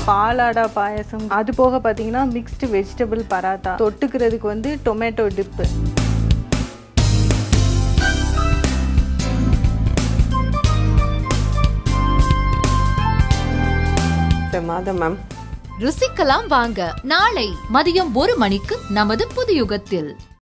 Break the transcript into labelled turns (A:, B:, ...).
A: பாலாடா பாயாசம், அது போக பார்த்தீங்கன்னா மிக்ஸ்டு வெஜிடபிள் பராத்தா, தொட்டுக்கிறதுக்கு வந்து டொமேட்டோ டிப்பு.
B: மேம்
C: ருசிக்கலாம் வாங்க. நாளை மதியம் 1 மணிக்கு நமது புது யுகத்தில்.